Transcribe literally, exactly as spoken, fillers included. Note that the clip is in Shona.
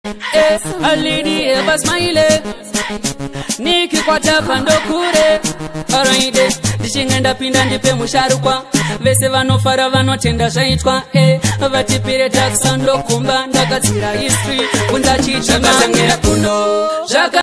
eh, alidi eba smile niki kwa tapa ndo kure alright dishingenda pinda ndipe musharukwa vese vanofara vanotenda zvaitwa eh, vatipire taxa ndo kumba ndakatsira history kunza chichanga kundo